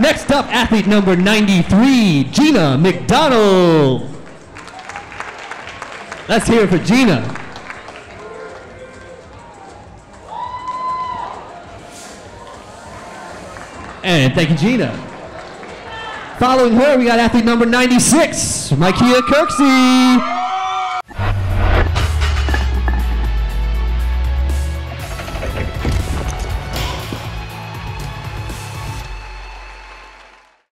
Next up, athlete number 93, Gina McDonnell. Let's hear it for Gina. And thank you, Gina. Following her, we got athlete number 96, Micaiah Kirksey.